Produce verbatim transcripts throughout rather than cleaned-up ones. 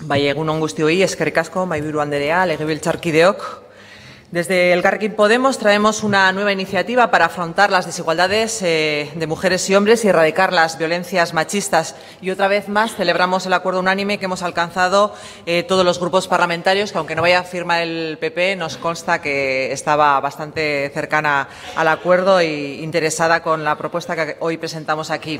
Bai, egun on guztioi, eskerrik asko, mahaiburu andrea, legebiltzarkideok. Desde Elkarrekin Podemos traemos una nueva iniciativa para afrontar las desigualdades eh, de mujeres y hombres y erradicar las violencias machistas. Y otra vez más celebramos el acuerdo unánime que hemos alcanzado eh, todos los grupos parlamentarios, que aunque no vaya a firmar el P P, nos consta que estaba bastante cercana al acuerdo e interesada con la propuesta que hoy presentamos aquí.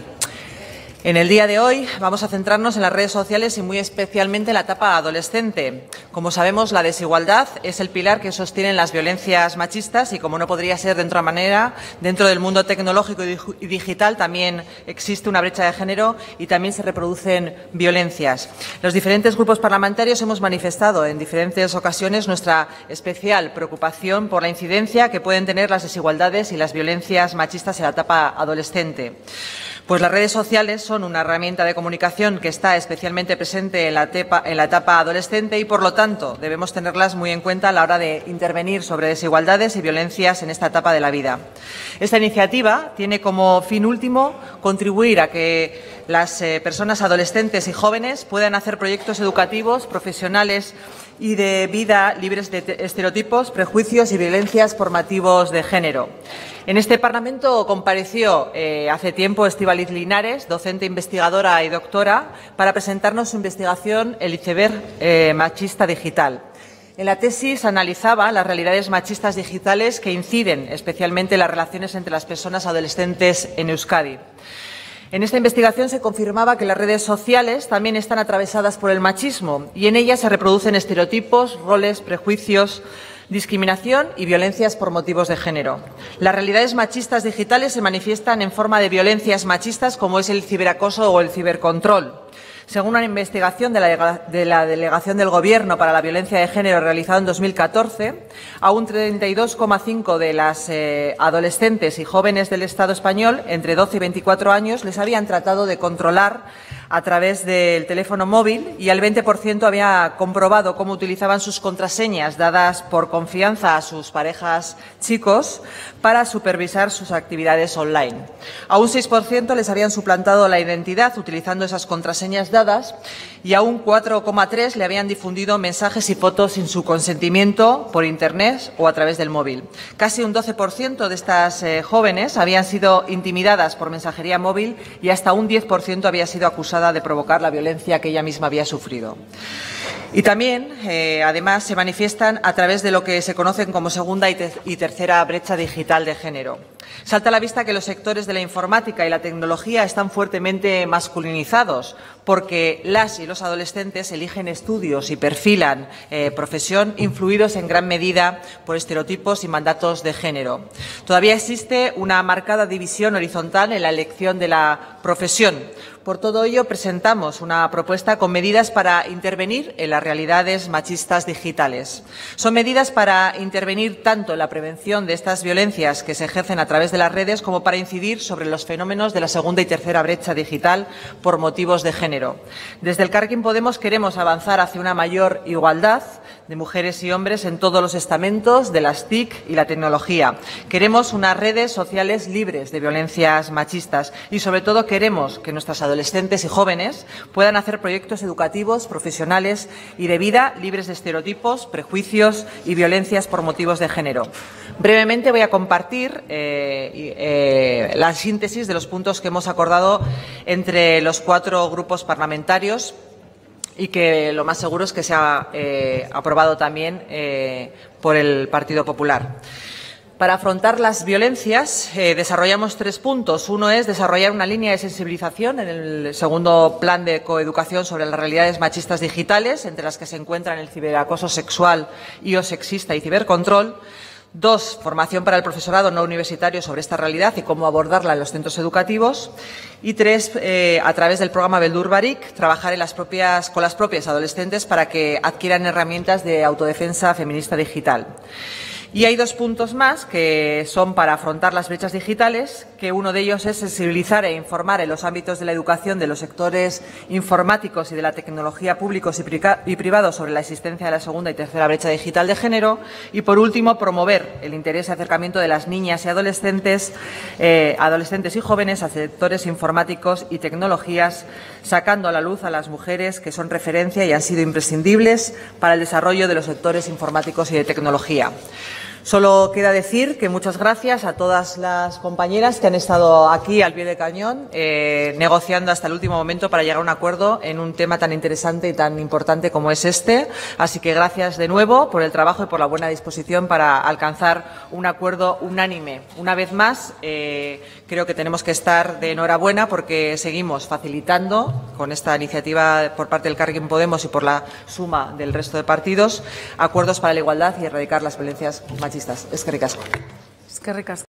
En el día de hoy vamos a centrarnos en las redes sociales y muy especialmente en la etapa adolescente. Como sabemos, la desigualdad es el pilar que sostienen las violencias machistas y, como no podría ser de otra manera, dentro del mundo tecnológico y digital también existe una brecha de género y también se reproducen violencias. Los diferentes grupos parlamentarios hemos manifestado en diferentes ocasiones nuestra especial preocupación por la incidencia que pueden tener las desigualdades y las violencias machistas en la etapa adolescente. Pues las redes sociales son una herramienta de comunicación que está especialmente presente en la, etapa, en la etapa adolescente y, por lo tanto, debemos tenerlas muy en cuenta a la hora de intervenir sobre desigualdades y violencias en esta etapa de la vida. Esta iniciativa tiene como fin último contribuir a que las eh, personas adolescentes y jóvenes puedan hacer proyectos educativos, profesionales y de vida libres de estereotipos, prejuicios y violencias por motivos de género. En este Parlamento compareció eh, hace tiempo Estíbaliz Linares, docente investigadora y doctora, para presentarnos su investigación El iceberg eh, machista digital. En la tesis analizaba las realidades machistas digitales que inciden especialmente en las relaciones entre las personas adolescentes en Euskadi. En esta investigación se confirmaba que las redes sociales también están atravesadas por el machismo y en ellas se reproducen estereotipos, roles, prejuicios, discriminación y violencias por motivos de género. Las realidades machistas digitales se manifiestan en forma de violencias machistas como es el ciberacoso o el cibercontrol. Según una investigación de la, de la Delegación del Gobierno para la Violencia de Género realizada en dos mil catorce, a un treinta y dos coma cinco por ciento de las eh, adolescentes y jóvenes del Estado español, entre doce y veinticuatro años, les habían tratado de controlar a través del teléfono móvil y el veinte por ciento había comprobado cómo utilizaban sus contraseñas dadas por confianza a sus parejas chicos para supervisar sus actividades online. A un seis por ciento les habían suplantado la identidad utilizando esas contraseñas dadas y a un cuatro coma tres por ciento le habían difundido mensajes y fotos sin su consentimiento por Internet o a través del móvil. Casi un doce por ciento de estas eh, jóvenes habían sido intimidadas por mensajería móvil y hasta un diez por ciento había sido acusada de provocar la violencia que ella misma había sufrido. Y también, eh, además, se manifiestan a través de lo que se conocen como segunda y, te y tercera brecha digital de género. Salta a la vista que los sectores de la informática y la tecnología están fuertemente masculinizados porque las y los adolescentes eligen estudios y perfilan eh, profesión influidos en gran medida por estereotipos y mandatos de género. Todavía existe una marcada división horizontal en la elección de la profesión. Por todo ello, presentamos una propuesta con medidas para intervenir en las realidades machistas digitales. Son medidas para intervenir tanto en la prevención de estas violencias que se ejercen a través de las redes como para incidir sobre los fenómenos de la segunda y tercera brecha digital por motivos de género. Desde Elkarrekin Podemos queremos avanzar hacia una mayor igualdad de mujeres y hombres en todos los estamentos de las T I C y la tecnología. Queremos unas redes sociales libres de violencias machistas y, sobre todo, queremos que nuestras adolescentes y jóvenes puedan hacer proyectos educativos, profesionales y de vida libres de estereotipos, prejuicios y violencias por motivos de género. Brevemente voy a compartir eh, eh, la síntesis de los puntos que hemos acordado entre los cuatro grupos parlamentarios y que lo más seguro es que sea eh, aprobado también eh, por el Partido Popular. Para afrontar las violencias eh, desarrollamos tres puntos. Uno es desarrollar una línea de sensibilización en el segundo plan de coeducación sobre las realidades machistas digitales, entre las que se encuentran el ciberacoso sexual y o sexista y cibercontrol. Dos, formación para el profesorado no universitario sobre esta realidad y cómo abordarla en los centros educativos. Y tres, eh, a través del programa Beldur Barik, trabajar en las propias, con las propias adolescentes para que adquieran herramientas de autodefensa feminista digital. Y hay dos puntos más que son para afrontar las brechas digitales, que uno de ellos es sensibilizar e informar en los ámbitos de la educación de los sectores informáticos y de la tecnología públicos y privados sobre la existencia de la segunda y tercera brecha digital de género. Y, por último, promover el interés y acercamiento de las niñas y adolescentes, eh, adolescentes y jóvenes a sectores informáticos y tecnologías, sacando a la luz a las mujeres que son referencia y han sido imprescindibles para el desarrollo de los sectores informáticos y de tecnología. Solo queda decir que muchas gracias a todas las compañeras que han estado aquí al pie del cañón, eh, negociando hasta el último momento para llegar a un acuerdo en un tema tan interesante y tan importante como es este. Así que gracias de nuevo por el trabajo y por la buena disposición para alcanzar un acuerdo unánime. Una vez más, eh, creo que tenemos que estar de enhorabuena porque seguimos facilitando con esta iniciativa por parte del Elkarrekin Podemos y por la suma del resto de partidos acuerdos para la igualdad y erradicar las violencias machistas. Eskerrik asko. Eskerrik asko.